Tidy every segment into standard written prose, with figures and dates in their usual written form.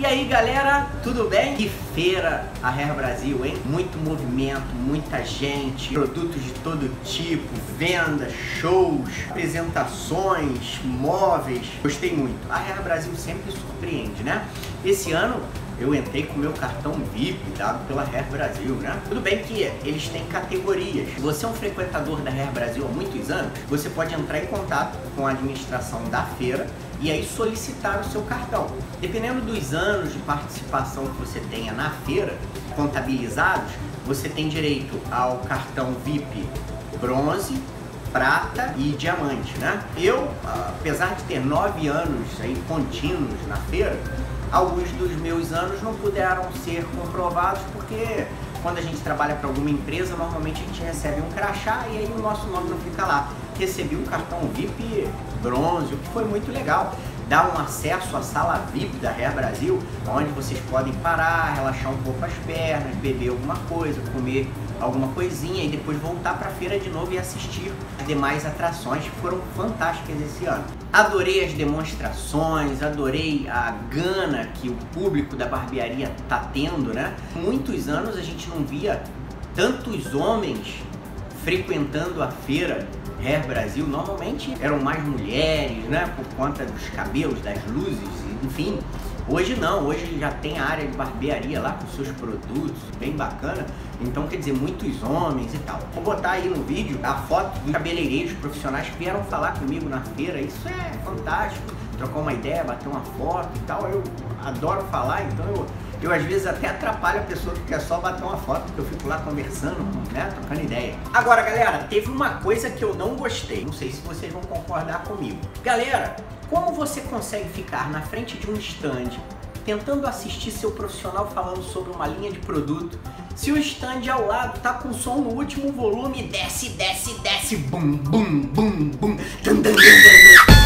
E aí galera, tudo bem? Que feira a Hair Brasil, hein? Muito movimento, muita gente, produtos de todo tipo, vendas, shows, apresentações, móveis. Gostei muito. A Hair Brasil sempre surpreende, né? Esse ano eu entrei com o meu cartão VIP dado pela Hair Brasil, né? Tudo bem que eles têm categorias. Se você é um frequentador da Hair Brasil há muitos anos, você pode entrar em contato com a administração da feira e aí solicitar o seu cartão. Dependendo dos anos de participação que você tenha na feira, contabilizados, você tem direito ao cartão VIP bronze, prata e diamante, né? Eu, apesar de ter 9 anos aí contínuos na feira, alguns dos meus anos não puderam ser comprovados porque quando a gente trabalha para alguma empresa, normalmente a gente recebe um crachá e aí o nosso nome não fica lá. Recebi um cartão VIP bronze, o que foi muito legal. Dá um acesso à sala VIP da Hair Brasil, onde vocês podem parar, relaxar um pouco as pernas, beber alguma coisa, comer alguma coisinha e depois voltar para a feira de novo e assistir as demais atrações que foram fantásticas esse ano. Adorei as demonstrações, adorei a gana que o público da barbearia tá tendo, né? Muitos anos a gente não via tantos homens frequentando a feira Hair Brasil. Normalmente eram mais mulheres, né? Por conta dos cabelos, das luzes, enfim. Hoje não, hoje já tem a área de barbearia lá com seus produtos, bem bacana. Então, quer dizer, muitos homens e tal. Vou botar aí no vídeo a foto dos cabeleireiros profissionais que vieram falar comigo na feira. Isso é fantástico, trocar uma ideia, bater uma foto e tal. Eu adoro falar, então eu às vezes até atrapalho a pessoa que quer só bater uma foto, porque eu fico lá conversando, né, trocando ideia. Agora, galera, teve uma coisa que eu não gostei, não sei se vocês vão concordar comigo. Galera, como você consegue ficar na frente de um stand tentando assistir seu profissional falando sobre uma linha de produto, se o stand ao lado tá com som no último volume, desce, desce, desce, bum, bum, bum, bum, dun, dun, dun, dun.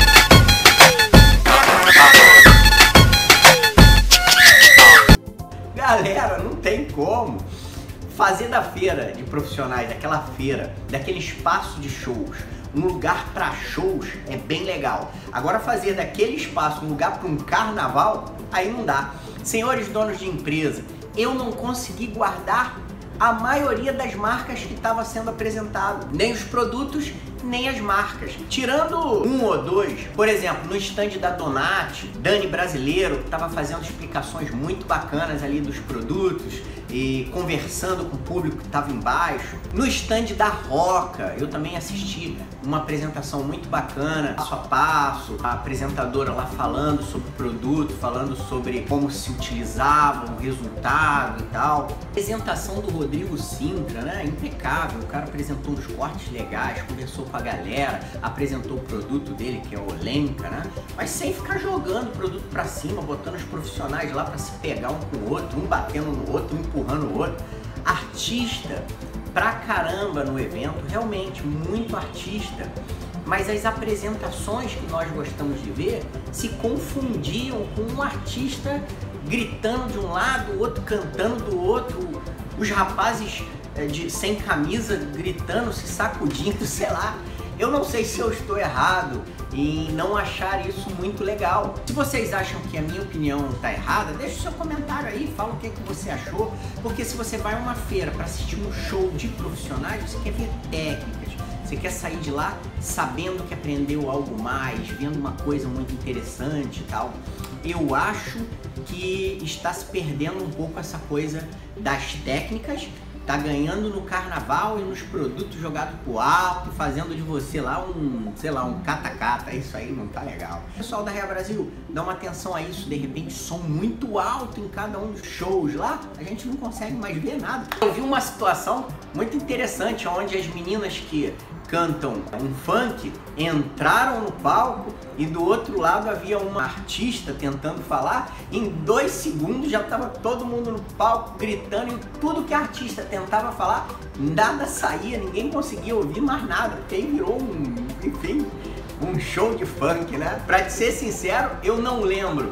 Galera, não tem como fazer da feira de profissionais, daquela feira, daquele espaço de shows, um lugar para shows é bem legal. Agora fazer daquele espaço um lugar para um carnaval, aí não dá. Senhores donos de empresa, eu não consegui guardar a maioria das marcas que estava sendo apresentado, nem os produtos, nem as marcas. Tirando um ou dois, por exemplo, no stand da Donati, Dani Brasileiro, que estava fazendo explicações muito bacanas ali dos produtos e conversando com o público que estava embaixo. No stand da Roca, eu também assisti uma apresentação muito bacana, passo a passo, a apresentadora lá falando sobre o produto, falando sobre como se utilizava, o resultado e tal. A apresentação do Rodrigo Sintra, né? Impecável, o cara apresentou uns cortes legais, conversou com a galera, apresentou o produto dele, que é o Olenka, né? Mas sem ficar jogando o produto pra cima, botando os profissionais lá pra se pegar um com o outro, um batendo no outro, um empurrando o outro. Artista pra caramba no evento, realmente muito artista, mas as apresentações que nós gostamos de ver se confundiam com um artista gritando de um lado, o outro cantando do outro, os rapazes sem camisa gritando, se sacudindo, sei lá. Eu não sei se eu estou errado em não achar isso muito legal. Se vocês acham que a minha opinião está errada, deixe o seu comentário aí, fala o que você achou. Porque se você vai a uma feira para assistir um show de profissionais, você quer ver técnicas, você quer sair de lá sabendo que aprendeu algo mais, vendo uma coisa muito interessante e tal. Eu acho que está se perdendo um pouco essa coisa das técnicas, tá ganhando no carnaval e nos produtos jogados pro alto, fazendo de você lá sei lá, um cata-cata. Isso aí não tá legal. Pessoal da Hair Brasil, dá uma atenção a isso. De repente, som muito alto em cada um dos shows lá, a gente não consegue mais ver nada. Eu vi uma situação muito interessante, onde as meninas que cantam um funk entraram no palco e do outro lado havia uma artista tentando falar. Em 2 segundos já estava todo mundo no palco gritando e tudo que a artista tentava falar, nada saía, ninguém conseguia ouvir mais nada, porque aí virou enfim, um show de funk, né? Pra te ser sincero, eu não lembro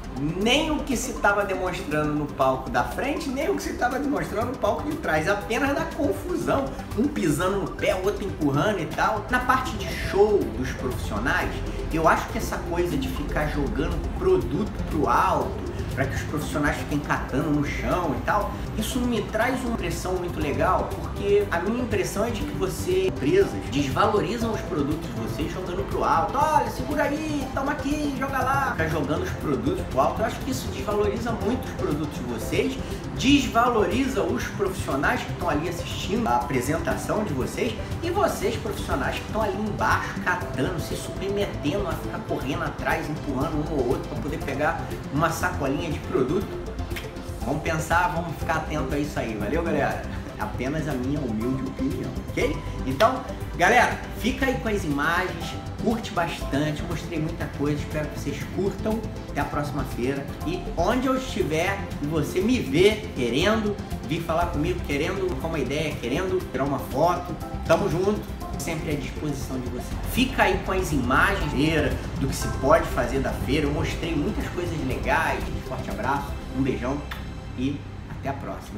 nem o que se estava demonstrando no palco da frente, nem o que se estava demonstrando no palco de trás, apenas da confusão, um pisando no pé, o outro empurrando e tal. Na parte de show dos profissionais, eu acho que essa coisa de ficar jogando produto pro alto, para que os profissionais fiquem catando no chão e tal, isso não me traz uma impressão muito legal, porque a minha impressão é de que você, empresas, desvalorizam os produtos de vocês jogando pro alto. Olha, segura aí, toma aqui, joga lá. Ficar jogando os produtos pro alto, eu acho que isso desvaloriza muito os produtos de vocês, desvaloriza os profissionais que estão ali assistindo a apresentação de vocês e vocês, profissionais que estão ali embaixo, catando, se submetendo a ficar correndo atrás, empurrando um ou outro para poder pegar uma sacolinha de produto. Vamos pensar, vamos ficar atento a isso aí, valeu, galera? Apenas a minha humilde opinião, ok? Então, galera, fica aí com as imagens, curte bastante, mostrei muita coisa, espero que vocês curtam. Até a próxima feira. E onde eu estiver e você me ver querendo vir falar comigo, querendo trocar uma ideia, querendo tirar uma foto, tamo junto, sempre à disposição de você. Fica aí com as imagens do que se pode fazer da feira. Eu mostrei muitas coisas legais. Um forte abraço, um beijão e até a próxima.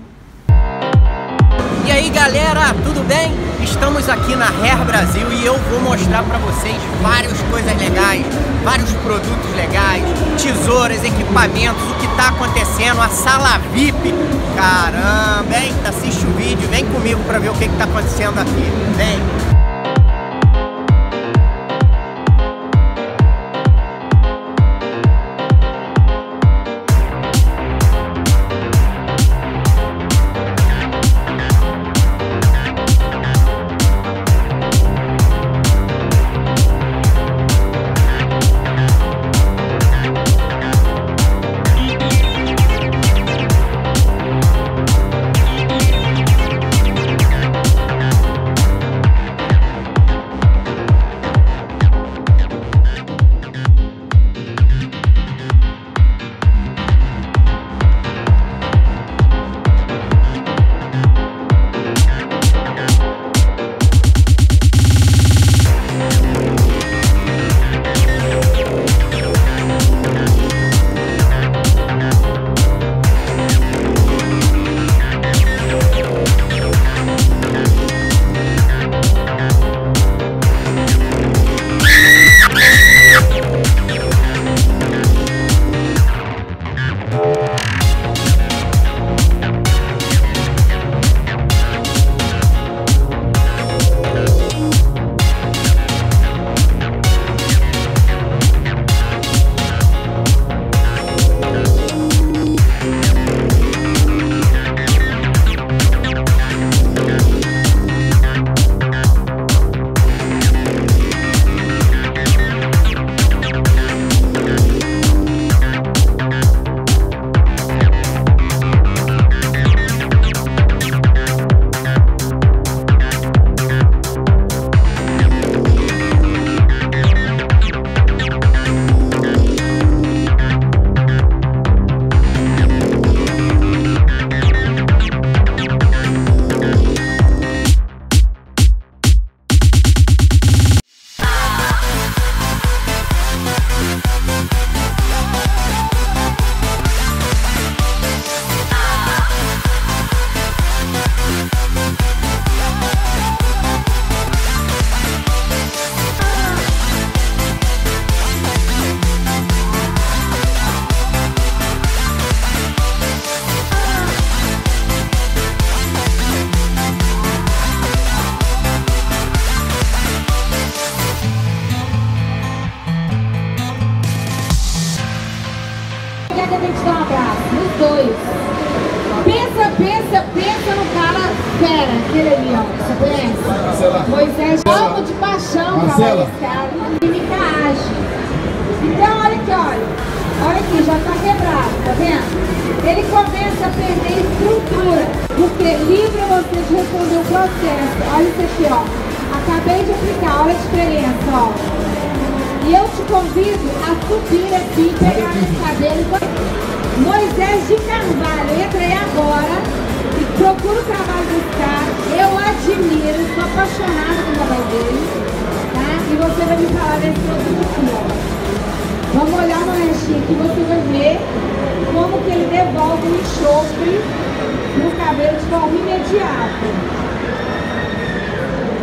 E aí, galera, tudo bem? Estamos aqui na Hair Brasil e eu vou mostrar pra vocês várias coisas legais, vários produtos legais, tesouras, equipamentos, o que tá acontecendo, a sala VIP. Caramba, hein? Assiste o vídeo, vem comigo pra ver o que tá acontecendo aqui. Vem! Pensa no cara fera, aquele ali, ó. Você conhece? Marcela. Moisés, amo de paixão, cara, esse cara. Química age. Então, olha aqui, olha. Olha aqui, já tá quebrado, tá vendo? Ele começa a perder estrutura, porque livra você de responder o processo. Olha isso aqui, ó. Acabei de aplicar, olha a diferença, ó. E eu te convido a subir aqui, pegar nesse cabelo. Moisés de Carvalho, entra aí agora e procura o trabalho desse cara. Eu admiro, sou apaixonada pelo trabalho dele, tá? E você vai me falar desse produto aqui, ó. Vamos olhar no restinho aqui, você vai ver como que ele devolve o enxofre no cabelo de forma imediata.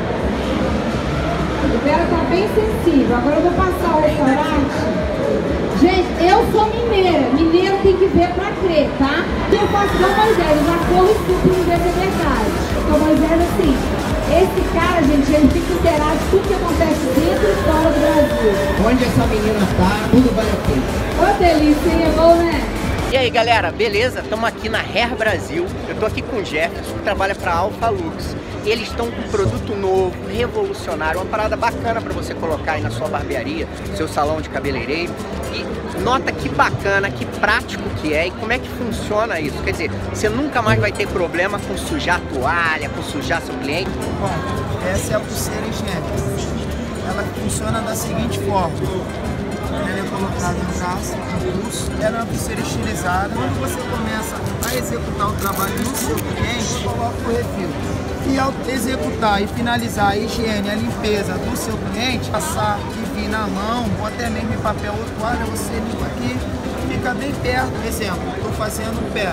O dela tá bem sensível. Agora eu vou passar o restaurante Gente, eu sou mineira. Mineiro tem que ver pra crer, tá? Eu faço igual Moisés, eu já corro e estupro no ver se é verdade. Então Moisés, assim, esse cara, gente, ele fica inteirado de tudo que acontece dentro e fora do Brasil. Onde essa menina tá, tudo vale a pena. Ô, delícia, hein? É bom, né? E aí, galera, beleza? Estamos aqui na Hair Brasil. Eu tô aqui com o Jefferson, que trabalha para Alpha Lux. Eles estão com um produto novo, revolucionário, uma parada bacana para você colocar aí na sua barbearia, seu salão de cabeleireiro. E nota que bacana, que prático que é e como é que funciona isso. Quer dizer, você nunca mais vai ter problema com sujar a toalha, com sujar seu cliente. Bom, essa é a pulseira higiênica. Ela funciona da seguinte forma. Ela é colocada no braço, no pulso. Ela é uma pulseira estilizada. Quando você começa a executar o trabalho no seu cliente, coloca o refil. E ao executar e finalizar a higiene, a limpeza do seu cliente, passar e vir na mão, ou até mesmo em papel ou toalha, você limpa aqui, fica bem perto. Exemplo, estou fazendo o pé.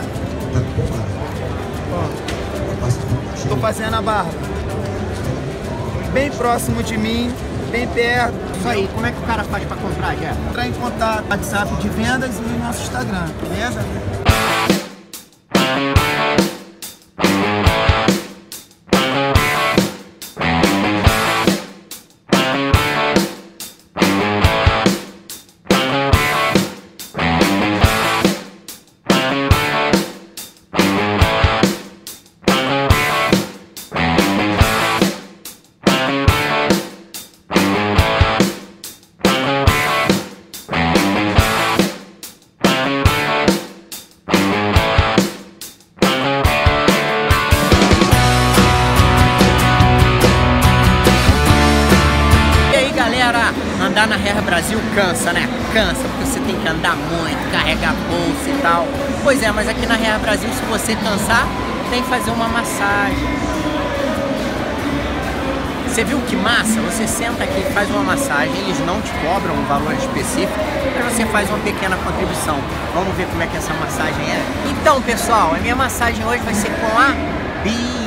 Estou fazendo a barba. Bem próximo de mim, bem perto. Isso aí, como é que o cara faz para comprar, já? Entrar em contato no WhatsApp de vendas e no nosso Instagram, beleza? Andar na Hair Brasil cansa, né? Cansa, porque você tem que andar muito, carregar bolsa e tal. Pois é, mas aqui na Hair Brasil, se você cansar, tem que fazer uma massagem. Você viu que massa? Você senta aqui e faz uma massagem, eles não te cobram um valor específico, mas você faz uma pequena contribuição. Vamos ver como é que essa massagem é. Então, pessoal, a minha massagem hoje vai ser com a Bia.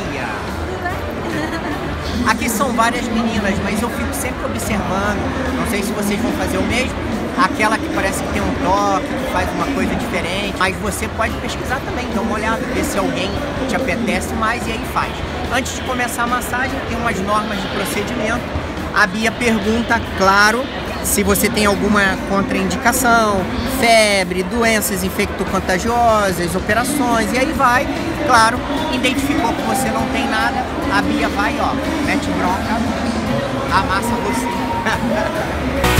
Aqui são várias meninas, mas eu fico sempre observando, não sei se vocês vão fazer o mesmo, aquela que parece que tem um toque, que faz uma coisa diferente, mas você pode pesquisar também, dá uma olhada, ver se alguém te apetece mais e aí faz. Antes de começar a massagem, tem umas normas de procedimento. A Bia pergunta, claro, se você tem alguma contraindicação, febre, doenças infecto-contagiosas, operações, e aí vai, claro, identificou que você não tem nada, a Bia vai, ó, mete bronca, amassa você.